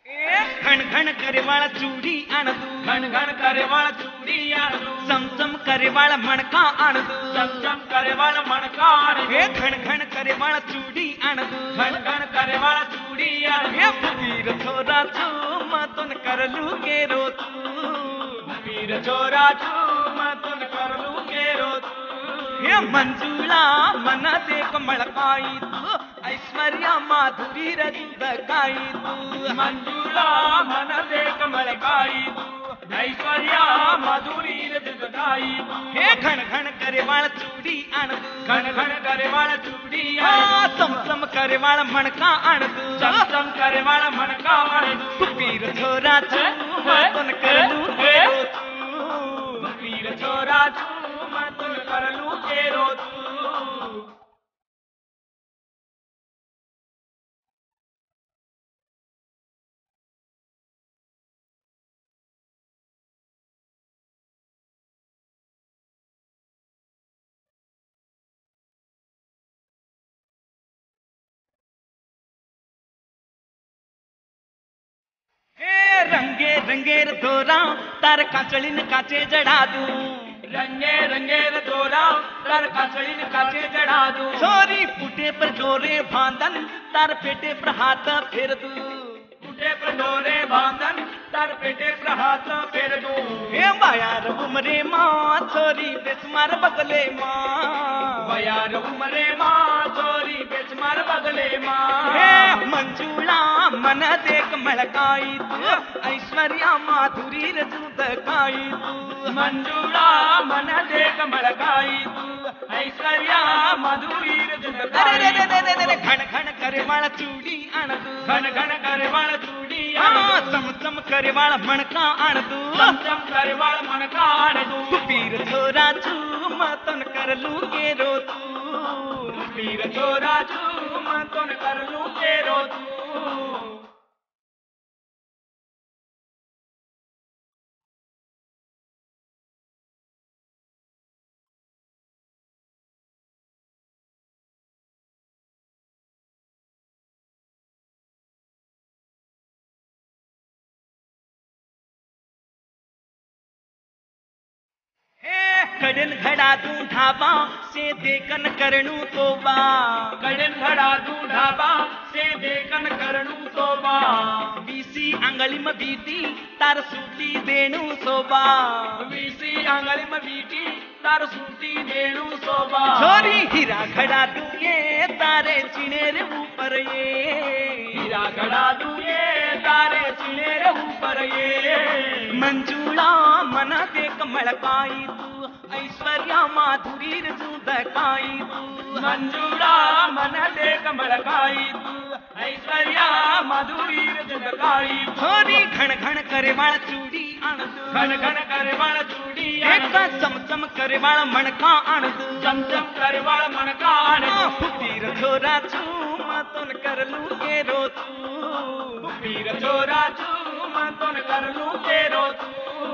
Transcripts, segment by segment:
घण घण करे वाला चूड़ी आण दू, घण घण करे वाला चूड़ी आण दू, चम चम करे वाला मणका आण दू, चम चम करे वाला मणका आण दू, घण घण करे वाला चूड़ी आण दू, घण घण करे वाला चूड़ी आण दू, वीर छोरा छू मतन कर लू के रो तू, वीर छोरा छू मतन कर लू के रो तू, मंजूला मन देख मलकाई तू, ऐश्वर्या माधुरी रजू दकाई तू, मंजूला मन देख मलकाई तू, ऐश्वर्या माधुरी रजगाई तू, घण घण करे वाला चूड़ी आण दू, घण घण करे वाला चूड़ी चम चम करे वाला मणका आण दू, चम चम करे वाला मणका आण दू, वीर छोरा छू मतन कर लू के रो तू, वीर छोरा छू मतन कर लू के रो तू। रंगे रंगेर दोरा तार काचळीन काचे जडा दू, रंगे रंगे दोरा कर काचळीन काचे जड़ा दू, छोरी पुटे पर डोरे बांधन तार पेटे पर हाथ फेर दू, टूटे पर डोरे बांधन तर पेटे पर हाथ फेर दू, बायार उमरे माँ छोरी बेसमार बगले माँ, बयार उमरे माँ चोरी बेचमार बगले माँ, मंजूला मन देख मलकाई तू, ऐश्वर्या माधुरी रजू दकाई तू, मंजूला मन देख मलकाई तू, ऐश्वर्या मधुरी घण घण करे वाला चूड़ी आण दू, घन घन करे वाला चूड़ी चम चम करे वाला मणका आण दू, चम चम करे वाला मणका आण दू, वीर छोरा छू मतन कर लू के रो तू, वीर छोरा छू मतन कर लू के रो तू। कड़न घड़ा तू ढाबा से देखन करनू तोबा, कड़न घड़ा तू ढाबा से देखन करनू तोबा, बीसी अंगली में बीती तार सूटी देनू सोबा, वीसी आंगली में बीटी तार सूटी देनू सोबा, छोरी हीरा घड़ा तू ये तारे चिनेर ऊपर ये, हीरा घड़ा तू ये तारे चिनेर ऊपर ये, मंजूला मन देख मलकाई तू, ऐश्वर्या माधुरी रजू दकाई तू, मंजूरा मन देख मलकाई तू, ऐश्वर्या माधुरी रजगाई तू, छोरी घण घण करे वाला चूड़ी आण दू, घन घन करे वाला चूड़ी एक चम चम करे वाला मणका आण दू, चम चम करे वाला मणका आण दू, वीर छोरा छू मतन कर लू के रो तू, वीर छोरा छू मतन कर लू के रो तू।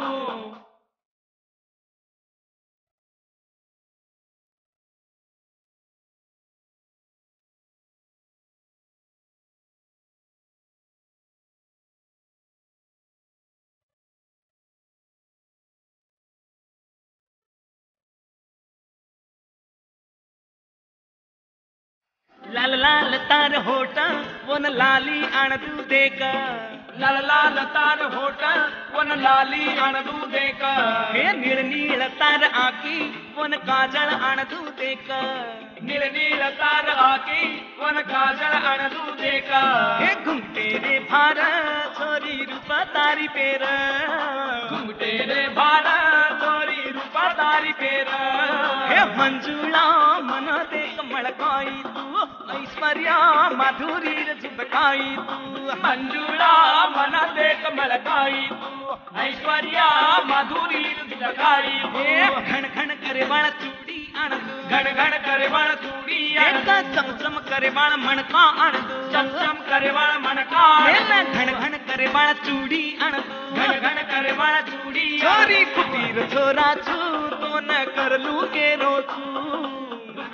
लाल लाल तार होटा वन लाली आण दू देक, लाल लाल तार होट वन लाली आण दू देक, नील नील तार आकी वन काजल आण दू देक, नील नील तार आकी वन काजल आण दू देक, घुमटे रे भार छोरी रूपा तारी पेर, घुमटे रे भार चोरी रूपा तारी पेर, मंजूला मन देख मलकाई तू, ऐश्वर्या माधुरी रजकाई तू, मंजूला मन देख मलकाई तू, ऐश्वर्या माधुरी रजगाई तू, घण घण करे वाला चूड़ी आण दू, घन घन करे वाला चूड़ी चम चम करे वाला मणका आण दू, चम चम करे वाला मणका घण घण करे वाला चूड़ी आण दू, घन घन करे वाला चूड़ी छोरी कुटीर छोरा छू तो न कर लू के रो तू,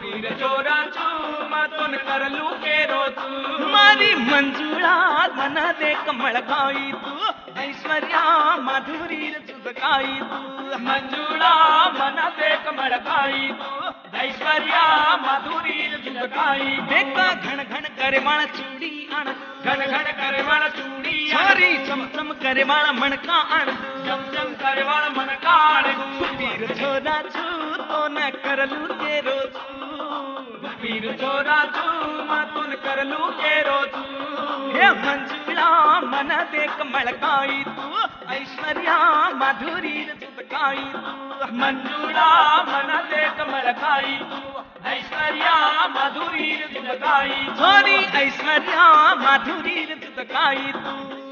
वीर चोराचू मातून करलू केरो तू मारी मंजुळा मन दे कमळ गाई तू ऐश्वर्या माधुरी तुझ गाई तू मंजुळा मनाते कमळ गाई तू ऐश्वर्या माधुरी तुझकाई देखा घण घण करे माळ चुडी आण घन घन करे वाळ चूडी सारी चमचम करे माळ मणका आण चमचम करे वाळ मन काढ वीर छोराचू तो न करलू ते रोज वीर चोराचू मातून करलू केरो तू हे मंजुळा मन दे कमळ गाई तू ऐश्वर्या माधुरी तुझ गाई तू मंजुळा मनाते कमळ गाई तू ऐश्वर्या माधुरी तुझकाई छोरी ऐश्वर्या माधुरी तुझ गाई तू